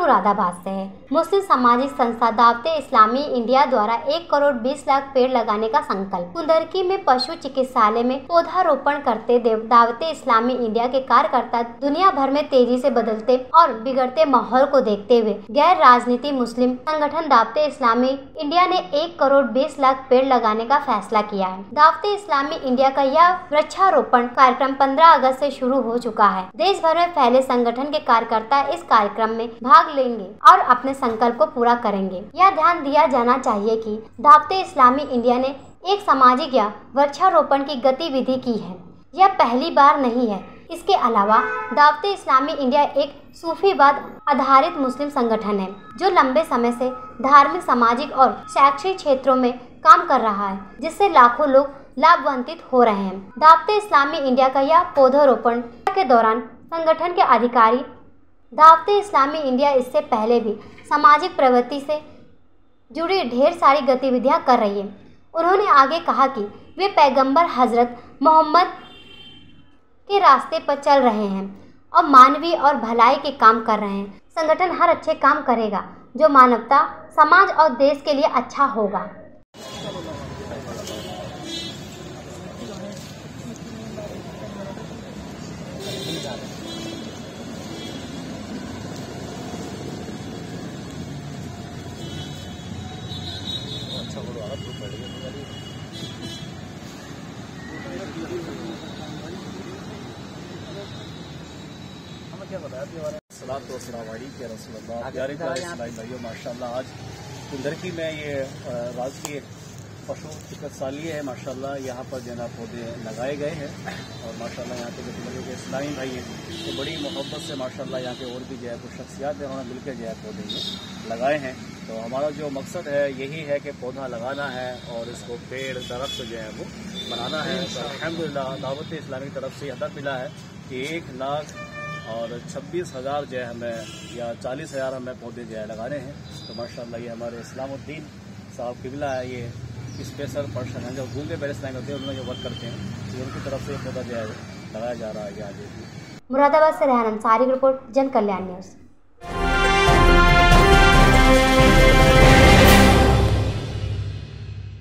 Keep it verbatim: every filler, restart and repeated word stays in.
मुरादाबाद से है। मुस्लिम सामाजिक संस्था दावते इस्लामी इंडिया द्वारा एक करोड़ बीस लाख पेड़ लगाने का संकल्प। कुंदरकी में पशु चिकित्सालय में पौधारोपण करते दावते इस्लामी इंडिया के कार्यकर्ता दुनिया भर में तेजी से बदलते और बिगड़ते माहौल को देखते हुए गैर राजनीति मुस्लिम संगठन दावते इस्लामी इंडिया ने एक करोड़ बीस लाख पेड़ लगाने का फैसला किया है। दावते इस्लामी इंडिया का यह वृक्षारोपण कार्यक्रम पंद्रह अगस्त से शुरू हो चुका है। देश भर में फैले संगठन के कार्यकर्ता इस कार्यक्रम में भाग लेंगे और अपने संकल्प को पूरा करेंगे। यह ध्यान दिया जाना चाहिए कि दावते इस्लामी इंडिया ने एक सामाजिक या वृक्षारोपण की गतिविधि की है। यह पहली बार नहीं है। इसके अलावा दावते इस्लामी इंडिया एक सूफीवाद आधारित मुस्लिम संगठन है जो लंबे समय से धार्मिक, सामाजिक और शैक्षिक क्षेत्रों में काम कर रहा है, जिससे लाखों लोग लाभान्वित हो रहे हैं। दावते इस्लामी इंडिया का यह पौधारोपण के दौरान संगठन के अधिकारी दावते इस्लामी इंडिया इससे पहले भी सामाजिक प्रवृत्ति से जुड़ी ढेर सारी गतिविधियां कर रही है। उन्होंने आगे कहा कि वे पैगंबर हजरत मोहम्मद के रास्ते पर चल रहे हैं और मानवीय और भलाई के काम कर रहे हैं। संगठन हर अच्छे काम करेगा जो मानवता, समाज और देश के लिए अच्छा होगा। माशाल्लाह आज कुंदरकी में ये राजकीय पशु चिकित्सालय है। माशाल्लाह यहाँ पर जो है पौधे लगाए गए हैं और माशाल्लाह यहाँ के जो कुंदरकी के इस्लामी भाई हैं तो बड़ी मोहब्बत से माशाल्लाह यहाँ के और भी जो है कुछ शख्सियात है उन्होंने मिलकर जो है पौधे ये लगाए हैं। तो हमारा जो मकसद है यही है कि पौधा लगाना है और इसको पेड़ दरख्त जो है वो बनाना है। तो अल्हम्दुलिल्लाह दावत इस्लामी की तरफ से हदफ मिला है कि एक लाख और छब्बीस हज़ार जो है हमें या चालीस हज़ार हमें पौधे जो है लगाने हैं। तो माशाल्लाह ये हमारे इस्लामुद्दीन साहब किबला है, ये स्पेशल पर्सन है जो गूंगे बेर इस्लामी होते हैं उनमें जो वर्क करते हैं, तो उनकी तरफ से ये पौधा जो है लगाया जा रहा है। आगे मुरादाबाद से रेहान अंसारी की रिपोर्ट, जन कल्याण न्यूज़।